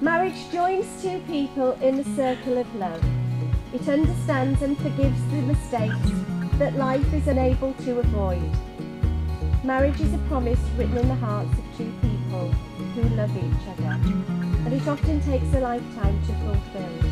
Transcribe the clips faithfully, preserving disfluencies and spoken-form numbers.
Marriage joins two people in the circle of love. It understands and forgives the mistakes that life is unable to avoid. Marriage is a promise written in the hearts of two people who love each other, and it often takes a lifetime to fulfill.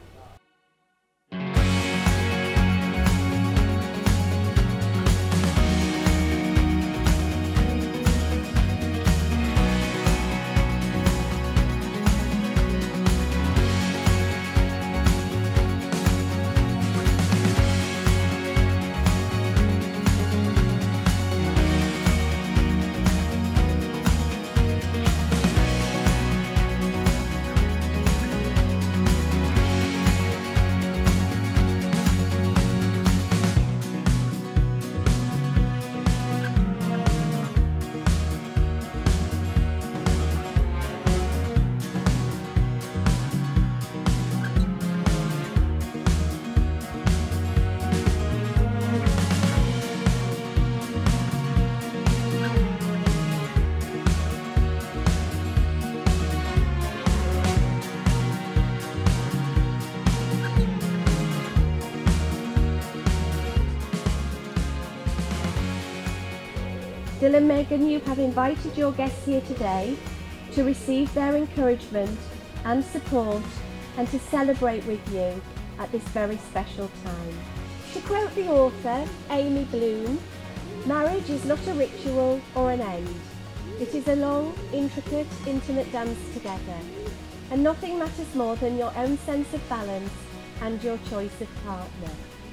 Dylan and Maegen, you have invited your guests here today to receive their encouragement and support and to celebrate with you at this very special time. To quote the author, Amy Bloom, marriage is not a ritual or an end. It is a long, intricate, intimate dance together. And nothing matters more than your own sense of balance and your choice of partner.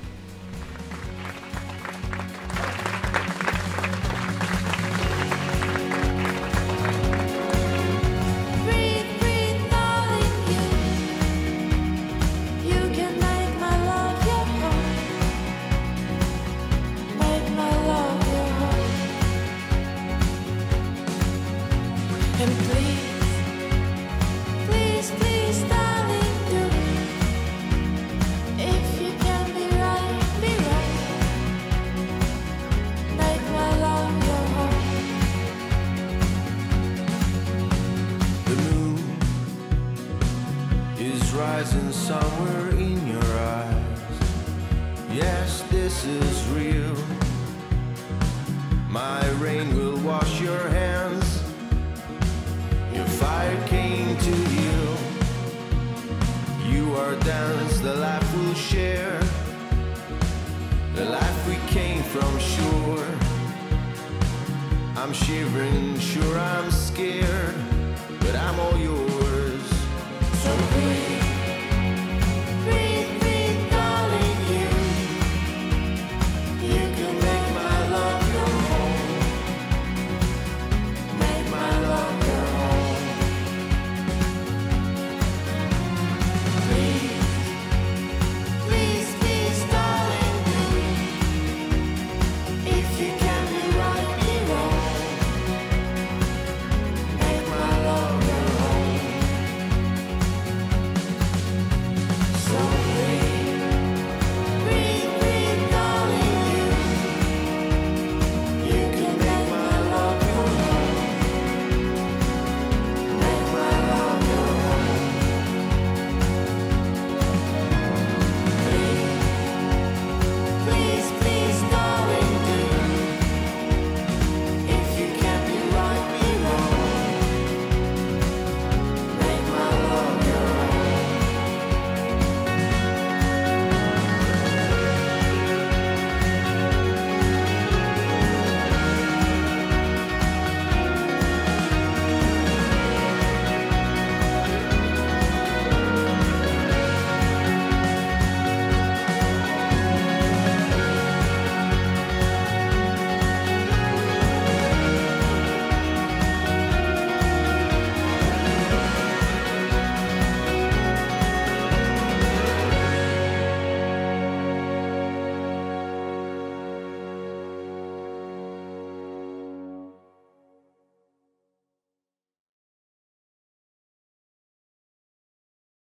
And please, please, please, darling, do. If you can be right, be right. Make my love your home. The moon is rising somewhere in your eyes. Yes, this is real. My rain will wash your hands. Your fire came to heal. You are dance, the life we'll share. The life we came from shore. I'm shivering, sure I'm scared, but I'm all yours.